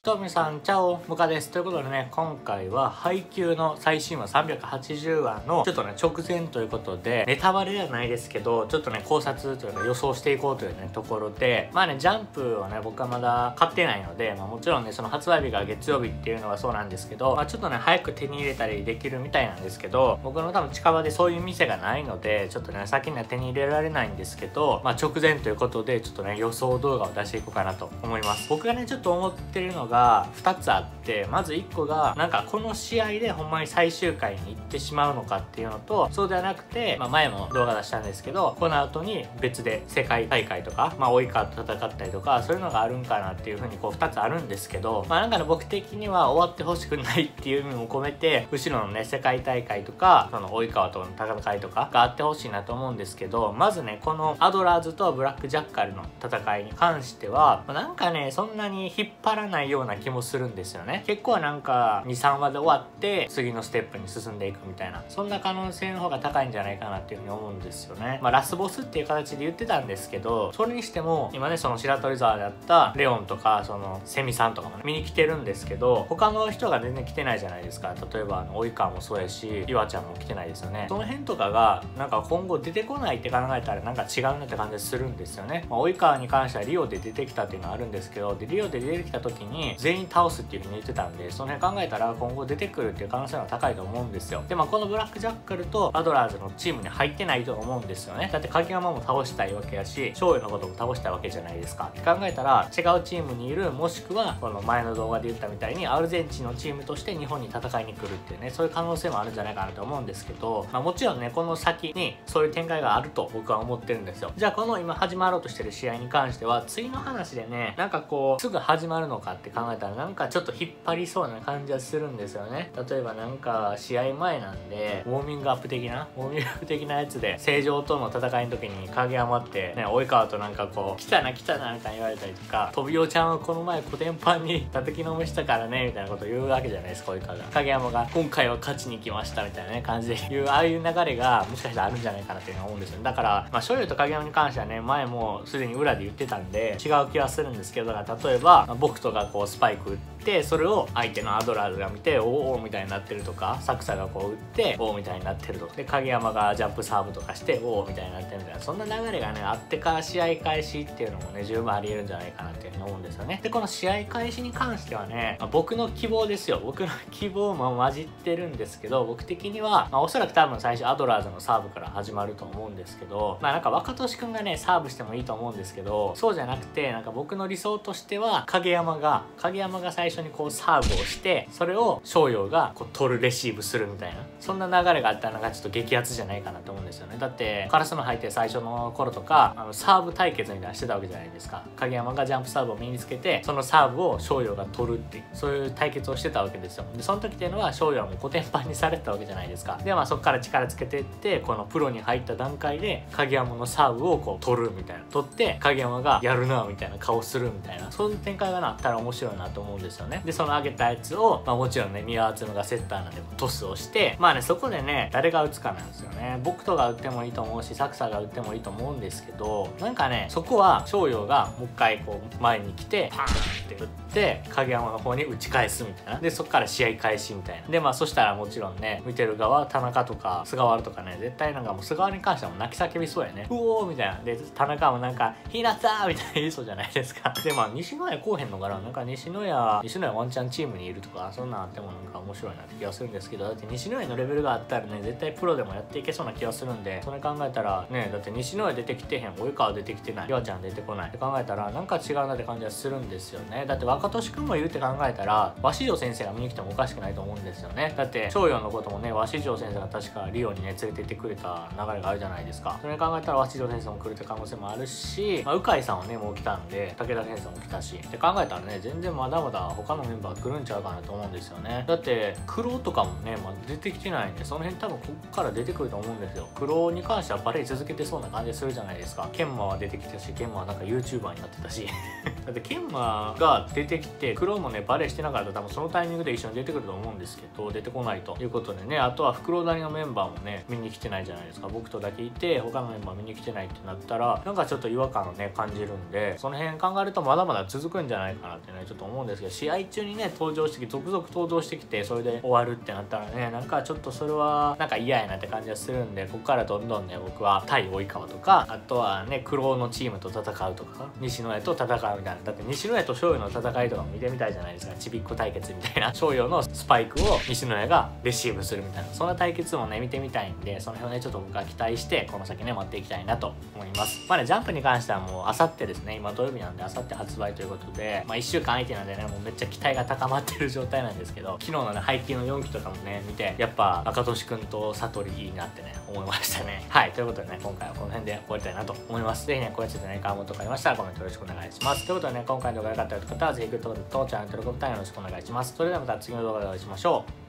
どうも皆さん、チャオ、ムカです。ということでね、今回は配給の最新話380話のちょっとね、直前ということで、ネタバレではないですけど、ちょっとね、考察というか予想していこうというね、ところで、まあね、ジャンプをね、僕はまだ買ってないので、もちろんね、その発売日が月曜日っていうのはそうなんですけど、ちょっとね、早く手に入れたりできるみたいなんですけど、僕の多分近場でそういう店がないので、ちょっとね、先には手に入れられないんですけど、直前ということで、ちょっとね、予想動画を出していこうかなと思います。僕がね、ちょっと思ってるのが、2つあって、まず1個がなんかこの試合でほんまに最終回に行ってしまうのかっていうのと、そうではなくて、前も動画出したんですけど、この後に別で世界大会とか及川と戦ったりとかそういうのがあるんかなっていう風にこう2つあるんですけど、なんかね、僕的には終わってほしくないっていう意味も込めて、後ろのね世界大会とかその及川との戦いとかがあってほしいなと思うんですけど、まずね、このアドラーズとブラックジャッカルの戦いに関してはなんかね、そんなに引っ張らないような気もするんですよね。結構なんか 2,3 話で終わって次のステップに進んでいくみたいな、そんな可能性の方が高いんじゃないかなっていうふうに思うんですよね。ラスボスっていう形で言ってたんですけど、それにしても今ね、その白鳥沢であったレオンとかそのセミさんとかもね見に来てるんですけど、他の人が全然来てないじゃないですか。例えば及川もそうやし、岩ちゃんも来てないですよね。その辺とかがなんか今後出てこないって考えたらなんか違うなって感じするんですよね。及川に関してはリオで出てきたっていうのはあるんですけど、でリオで出てきた時に全員倒すっていう風に言ってたんで、その辺考えたら今後出てくるっていう可能性は高いと思うんですよ。でこのブラックジャッカルとアドラーズのチームに入ってないと思うんですよね。だって影山も倒したいわけやし、翔陽のことも倒したいわけじゃないですかって考えたら、違うチームにいる、もしくはこの前の動画で言ったみたいにアルゼンチンのチームとして日本に戦いに来るっていうね、そういう可能性もあるんじゃないかなと思うんですけど、もちろんね、この先にそういう展開があると僕は思ってるんですよ。じゃあこの今始まろうとしてる試合に関しては、次の話でね、なんかこうすぐ始まるのかって考えたら、なんかちょっと引っ張りそうな感じはするんですよね。例えばなんか試合前なんでウォーミングアップ的なやつで正常との戦いの時に影山ってね、及川となんかこう来たなみたいに言われたりとか、飛びおちゃんはこの前コテンパンに叩きのめしたからねみたいなことを言うわけじゃないですか。及川が影山が今回は勝ちに来ましたみたいなね感じで言う、ああいう流れがもしかしたらあるんじゃないかなっていうのは思うんですよね。だから翔陽と影山に関してはね、前もすでに裏で言ってたんで違う気はするんですけど、だから例えば僕とかこうスパイク打って、それを相手のアドラーズが見ておおみたいになってるとか、サクサがこう打っておおみたいになってるとかで、影山がジャンプサーブとかしておおみたいになってるみたいな、そんな流れがねあってから試合開始っていうのもね十分ありえるんじゃないかなっていうふうに思うんですよね。でこの試合開始に関してはね、僕の希望ですよ。僕の希望も混じってるんですけど、僕的には、おそらく多分最初アドラーズのサーブから始まると思うんですけど、なんか若年くんがねサーブしてもいいと思うんですけど、そうじゃなくて、なんか僕の理想としては影山が最初にこうサーブをして、それを翔陽がこう取るレシーブするみたいな、そんな流れがあったらなんかちょっと激アツじゃないかなと思うんですよね。だってカラスの入って最初の頃とかサーブ対決みたいなのしてたわけじゃないですか。影山がジャンプサーブを身につけて、そのサーブを翔陽が取るっていう、そういう対決をしてたわけですよ。でその時っていうのは翔陽はもうコテンパンにされてたわけじゃないですか。でそこから力つけていって、このプロに入った段階で影山のサーブをこう取るみたいな、取って影山がやるなみたいな顔するみたいな、そういう展開がなったら面白いなと思うんですよね。でその上げたやつを、もちろんね宮敦がセッターなんでトスをして、そこでね誰が打つかなんですよね。僕とか打ってもいいと思うし、サクサが打ってもいいと思うんですけど、なんかねそこは翔陽がもう一回こう前に来てパーンって打って影山の方に打ち返すみたいな、でそこから試合開始みたいなで、そしたらもちろんね、見てる側田中とか菅原とかね、絶対なんかもう菅原に関してはもう泣き叫びそうやね。うおーみたいなで、田中もなんかひなたみたいな言いそうじゃないですか。で西野谷こうへんのから、なんか西野谷ワンチャンチームにいるとか、そんなんあってもなんか面白いなって気がするんですけど、だって西野谷のレベルがあったらね、絶対プロでもやっていけそうな気がするんで、それ考えたらね、だって西野谷出てきてへん、及川出てきてない、岩ちゃん出てこないって考えたら、なんか違うなって感じはするんですよね。だって若年くんもいるって考えたら、鷲城先生が見に来てもおかしくないと思うんですよね。だって翔陽のこともね、鷲城先生が確かリオにね連れて行ってくれた流れがあるじゃないですか。それ考えたら鷲城先生も来るって可能性もあるし、鵜飼さんはねもう来たんで、武田先生も来たしって考えたらね、全然まだまだ他のメンバー来るんちゃうかなと思うんですよね。だって黒とかもね、出てきてないんで、その辺多分ここから出てくると思うんですよ。黒に関してはバレー続けてそうな感じするじゃないですか。研磨は出てきたし、研磨はなんか YouTuber になってたしだって研磨が出ててきて、クローもねバレーしてなかったら多分そのタイミングで一緒に出てくると思うんですけど、出てこないということでね、あとは袋谷のメンバーもね見に来てないじゃないですか。僕とだけいて他のメンバー見に来てないってなったら、なんかちょっと違和感をね感じるんで、その辺考えるとまだまだ続くんじゃないかなってねちょっと思うんですけど、試合中にね登場してきて続々登場してきてそれで終わるってなったらね、なんかちょっとそれはなんか嫌やなって感じがするんで、ここからどんどんね僕は対及川とか、あとはね黒のチームと戦うとか、西野谷と戦うみたいな。だって西野谷と翔陽の戦いとかも見てみたいじゃないですか。ちびっこ対決みたいな、翔陽のスパイクを西野谷がレシーブするみたいな、そんな対決もね見てみたいんで、その辺をねちょっと僕は期待してこの先ね待っていきたいなと思います。まあね、ジャンプに関してはもうあさってですね、今土曜日なんであさって発売ということで、まあ1週間空いてなんでね、もうめっちゃ期待が高まってる状態なんですけど、昨日のね配給の4期とかもね見て、やっぱ赤俊くんと悟りいいなってね思いましたね。はい、ということでね今回はこの辺で終わりたいなと思います。ぜひねこうやってね感想とかありましたらコメントよろしくお願いします。ということでね、今回の動画が良かったよという方はぜひグッドボタンとチャンネル登録ボタンよろしくお願いします。それではまた次の動画でお会いしましょう。